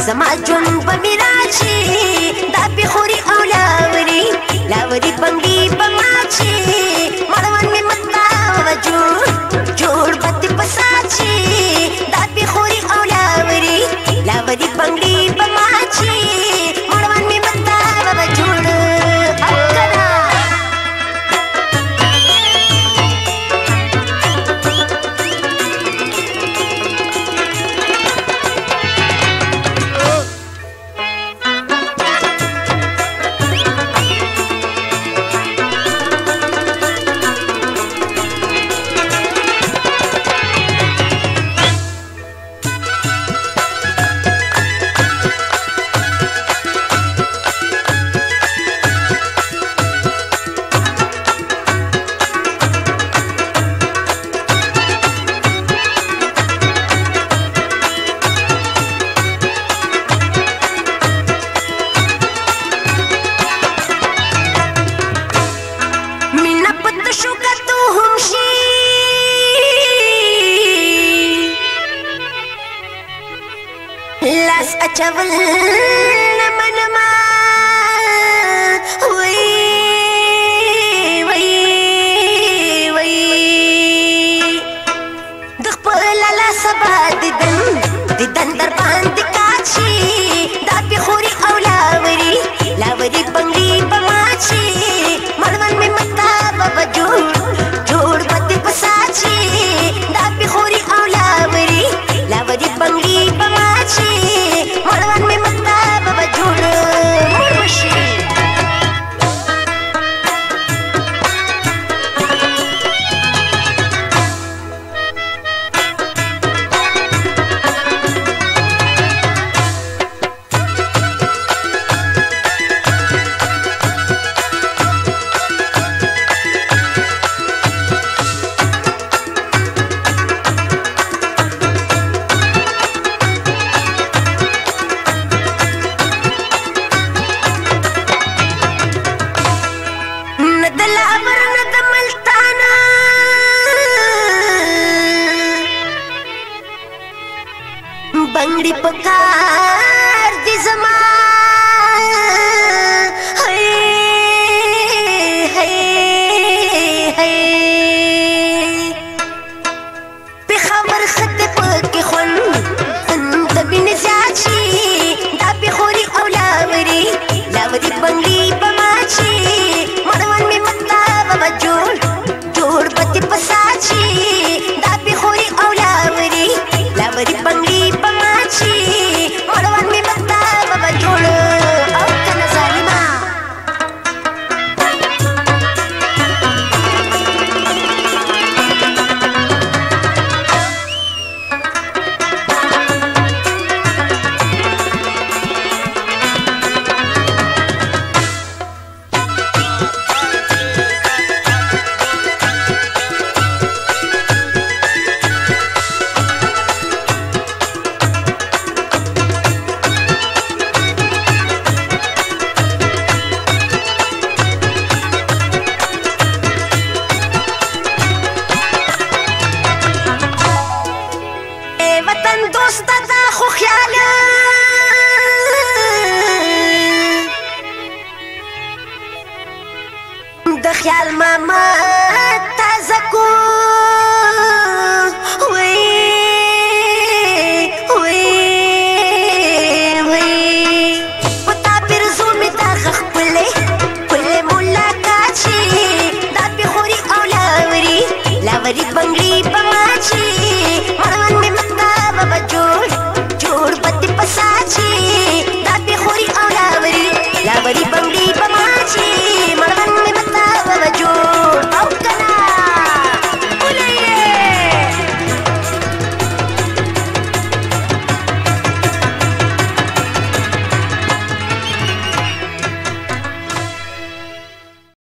زما جون په میراچی دا په خوري او لاوري لاوري بنګي په ماچی مړون می متا جوړ پتی پساچی دا په خوري او لاوري لاوري بنګي په ماچی مړون می متا جوړ لاس اچول نمنما وی وی وی دخپل لاس دیدن در باندې کاچی دا په خوري او لاوري بنګي په ماچی مړون می متا بابا جوړ پتی پساچی دا په خوري او لاوري بنګي په ماچی مړون می متا بابا جوړ مرشي بنگڑی پکار دی زما پخاور خط پکی خون دبی نزاچی دا پی خوری او لاوری بنگڑی پماچی مروان می متا بابا جوڑ پتی پساچی دا پی خوری او لاوری بنگڑی پماچی مروان می متا بابا جوڑ او کنا ظالما وطن دوست دا خو خیال د خیال ماما تازه کو وی پتا پرزو می دا خپلې ملاقات شي دا په خوري او لاوري بنګړي پماچی مړون می متا بابا جوړ پتی پساچی دا په خوري او لاوري